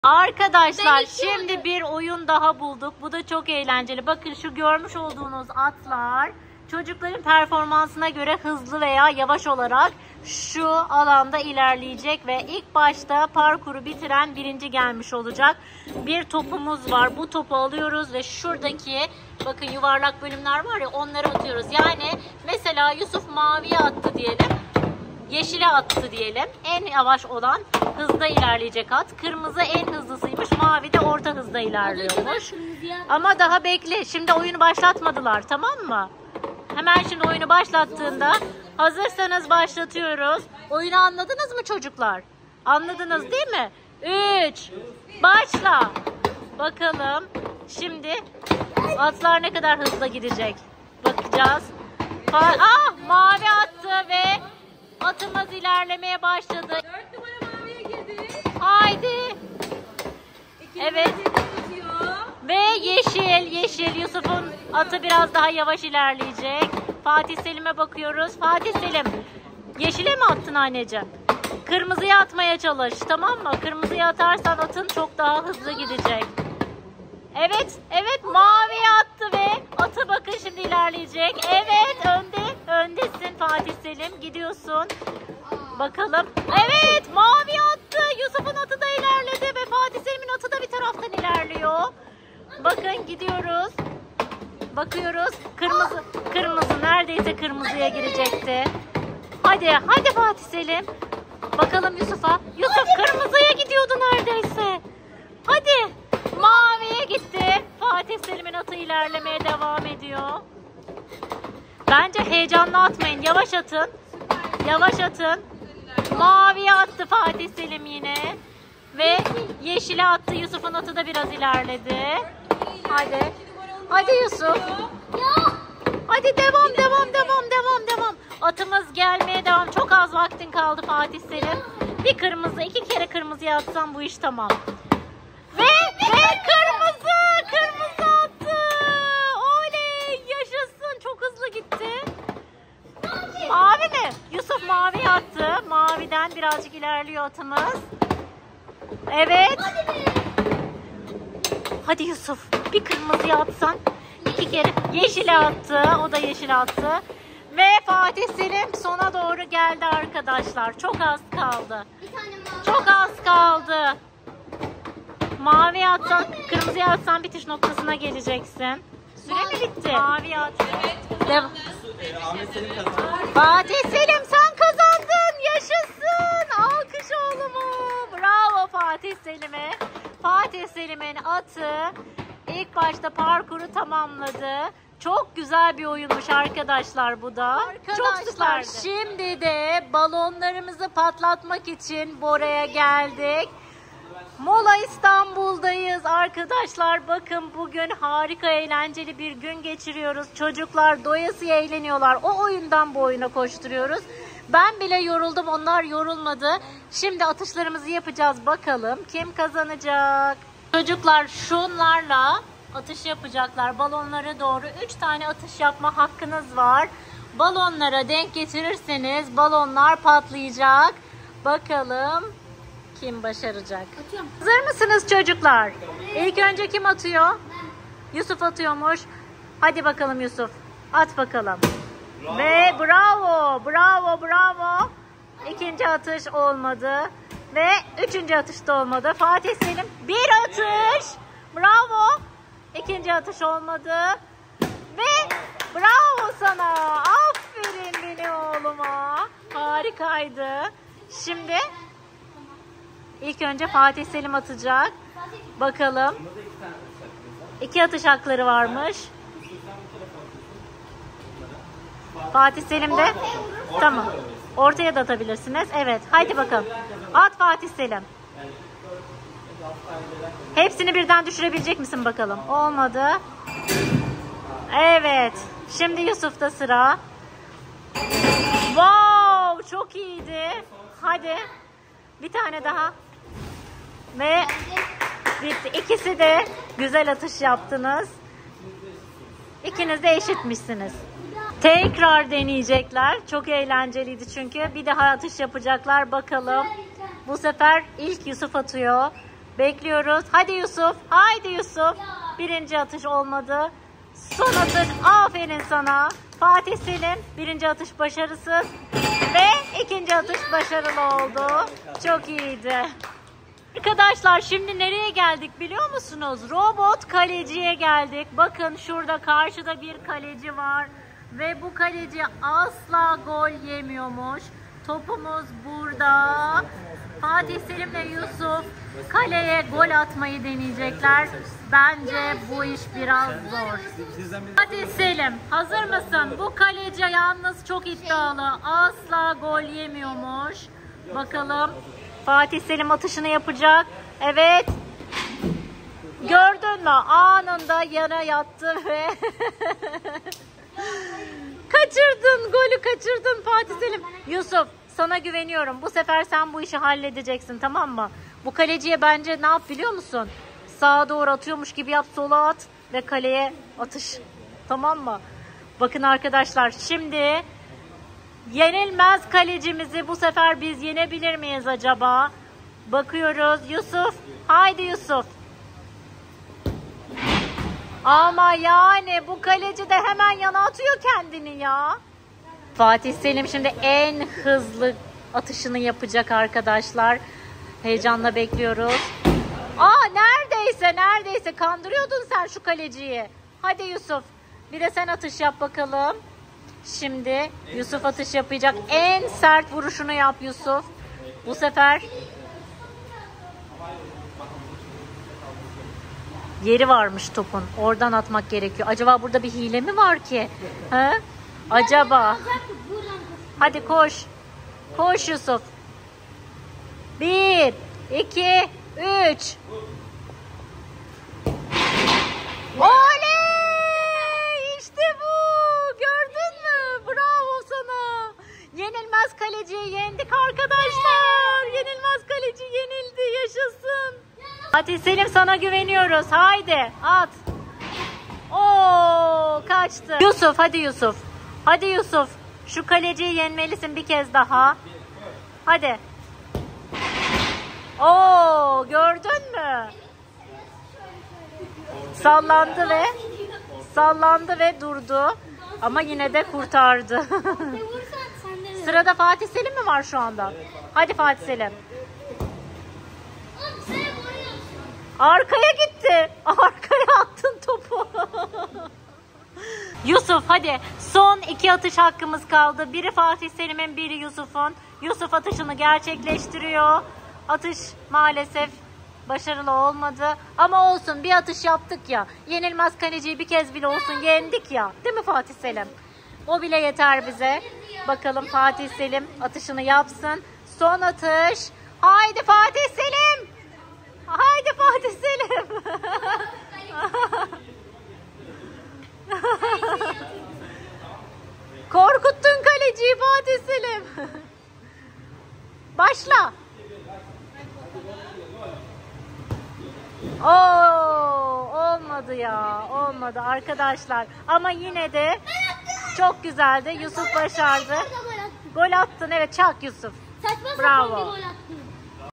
Arkadaşlar şimdi bir oyun daha bulduk. Bu da çok eğlenceli. Bakın şu görmüş olduğunuz atlar çocukların performansına göre hızlı veya yavaş olarak şu alanda ilerleyecek ve ilk başta parkuru bitiren birinci gelmiş olacak. Bir topumuz var. Bu topu alıyoruz ve şuradaki bakın yuvarlak bölümler var ya, onları atıyoruz. Yani mesela Yusuf maviye attı diyelim. Yeşile attı diyelim. En yavaş olan hızda ilerleyecek at. Kırmızı en hızlısıymış. Mavi de orta hızda ilerliyormuş. Ama daha bekle. Şimdi oyunu başlatmadılar, tamam mı? Hemen şimdi oyunu başlattığında, hazırsanız başlatıyoruz. Oyunu anladınız mı çocuklar? Anladınız değil mi? 3 başla. Bakalım şimdi atlar ne kadar hızlı gidecek. Bakacağız. Mavi attı ve atımız ilerlemeye başladı. 4 numara maviye girdi. Haydi. Evet. Gidiyor. Ve yeşil. Yusuf'un atı biraz daha yavaş ilerleyecek. Fatih Selim'e bakıyoruz. Fatih Selim, yeşile mi attın anneciğim? Kırmızıya atmaya çalış, tamam mı? Kırmızıya atarsan atın çok daha hızlı gidecek. Evet, maviye attı ve atı bakın şimdi ilerleyecek. Evet, öndesin Fatih Selim, gidiyorsun. Bakalım. Evet, mavi attı. Yusuf'un atı da ilerledi ve Fatih Selim'in atı da bir taraftan ilerliyor. Bakın gidiyoruz. Bakıyoruz. Kırmızı neredeyse kırmızıya girecekti. Hadi Fatih Selim. Bakalım Yusuf'a. Yusuf kırmızıya gidiyordu neredeyse. Hadi. Maviye gitti. Fatih Selim'in atı ilerlemeye devam ediyor. Bence heyecanlı atmayın. Yavaş atın. Maviye attı Fatih Selim yine. Ve yeşile attı. Yusuf'un atı da biraz ilerledi. Hadi Yusuf. Hadi devam. Atımız gelmeye devam. Çok az vaktin kaldı Fatih Selim. Bir kırmızı, 2 kere kırmızıya atsam bu iş tamam. Ve kırmızı attı. Oley, yaşasın. Çok hızlı gitti. Mavi mi? Yusuf mavi attı. Maviden birazcık ilerliyor atımız. Evet. Hadi Yusuf, bir kırmızıya atsan. 2 kere yeşile attı. O da yeşile attı. Ve Fatih Selim sona doğru geldi arkadaşlar. Çok az kaldı. Mavi atsan, kırmızıya atsan bitiş noktasına geleceksin. Süre mi bitti? Mavi at. Evet. Fatih Selim sen kazandın. Yaşasın. Alkış oğlumu. Bravo Fatih Selim'e. Fatih Selim'in atı ilk başta parkuru tamamladı. Çok güzel bir oyunmuş arkadaşlar bu da. Çok süper. Şimdi de balonlarımızı patlatmak için Bora'ya geldik. Mola İstanbul'dayız arkadaşlar. Bakın bugün harika eğlenceli bir gün geçiriyoruz. Çocuklar doyasıya eğleniyorlar. O oyundan bu oyuna koşturuyoruz. Ben bile yoruldum, onlar yorulmadı. Şimdi atışlarımızı yapacağız. Bakalım kim kazanacak? Çocuklar şunlarla atış yapacaklar. Balonlara doğru 3 tane atış yapma hakkınız var. Balonlara denk getirirseniz balonlar patlayacak. Bakalım kim başaracak? Atıyorum. Hazır mısınız çocuklar? İlk önce kim atıyor? Yusuf atıyormuş. Hadi bakalım Yusuf. At bakalım. Bravo. Ve bravo. İkinci atış olmadı. Ve üçüncü atış da olmadı. Fatih Selim bir atış. Bravo. İkinci atış olmadı. Ve bravo sana. Aferin benim oğluma. Harikaydı. Şimdi İlk önce Fatih Selim atacak. Bakalım. 2 atış hakları varmış. Fatih Selim de. Tamam. Ortaya da atabilirsiniz. Evet. Haydi bakalım. At Fatih Selim. Hepsini birden düşürebilecek misin bakalım? Olmadı. Evet. Şimdi Yusuf'ta sıra. Wow! Çok iyiydi. Hadi. Bir tane daha. Ve bitti. İkisi de güzel atış yaptınız. İkiniz de eşitmişsiniz. Tekrar deneyecekler. Çok eğlenceliydi çünkü. Bir daha atış yapacaklar. Bakalım. Bu sefer ilk Yusuf atıyor. Bekliyoruz. Hadi Yusuf. Haydi Yusuf. Birinci atış olmadı. Son atış. Aferin sana. Fatih Selim. Birinci atış başarısız. Ve ikinci atış başarılı oldu. Çok iyiydi. Arkadaşlar şimdi nereye geldik biliyor musunuz? Robot kaleciye geldik. Bakın şurada karşıda bir kaleci var. Ve bu kaleci asla gol yemiyormuş. Topumuz burada. Fatih Selim ve Yusuf kaleye gol atmayı deneyecekler. Bence bu iş biraz zor. Fatih Selim, hazır mısın? Bu kaleci yalnız çok iddialı. Asla gol yemiyormuş. Bakalım Fatih Selim atışını yapacak. Evet. Gördün mü? Anında yere yattı ve kaçırdın. Golü kaçırdın Fatih Selim. Yusuf, sana güveniyorum. Bu sefer sen bu işi halledeceksin, tamam mı? Bu kaleciye bence ne yap biliyor musun? Sağa doğru atıyormuş gibi yap, sola at ve kaleye atış. Tamam mı? Bakın arkadaşlar, şimdi yenilmez kalecimizi bu sefer biz yenebilir miyiz acaba? Bakıyoruz. Yusuf. Haydi Yusuf. Ama yani bu kaleci de hemen yana atıyor kendini ya. Fatih Selim şimdi en hızlı atışını yapacak arkadaşlar. Heyecanla bekliyoruz. Neredeyse kandırıyordun sen şu kaleciyi. Hadi Yusuf, bir de sen atış yap bakalım. Şimdi Yusuf atış yapacak. En sert vuruşunu yap Yusuf. Bu sefer yeri varmış topun. Oradan atmak gerekiyor. Acaba burada bir hile mi var ki? Ha? Acaba. Hadi koş. Koş Yusuf. 1, 2, 3. Oley! İşte bu. Gördün mü? Bravo sana. Yenilmez kaleciyi yendik arkadaşlar. Yenilmez kaleci yenildi. Yaşasın. Fatih Selim, sana güveniyoruz. Haydi at. Oo, kaçtı. Yusuf, hadi Yusuf. Hadi Yusuf. Şu kaleciyi yenmelisin bir kez daha. Hadi. Oo, gördün mü? Sallandı ve durdu. Ama yine de kurtardı. Sırada Fatih Selim mi var şu anda? Hadi Fatih Selim. Arkaya gitti. Arkaya attın topu. Yusuf, hadi. Son 2 atış hakkımız kaldı. Biri Fatih Selim'in, biri Yusuf'un. Yusuf atışını gerçekleştiriyor. Atış maalesef başarılı olmadı. Ama olsun, bir atış yaptık ya. Yenilmez kaleciyi bir kez bile olsun yendik ya. Değil mi Fatih Selim? O bile yeter bize. Bakalım Fatih Selim atışını yapsın. Son atış. Haydi Fatih Selim. Haydi Fatih Selim. Korkuttun kaleciyi Fatih Selim. Başla. Olmadı ya. Olmadı arkadaşlar. Ama yine de çok güzeldi. Yusuf başardı. Gol attın. Evet, çak Yusuf. Saçma Bravo. sapan bir gol attın.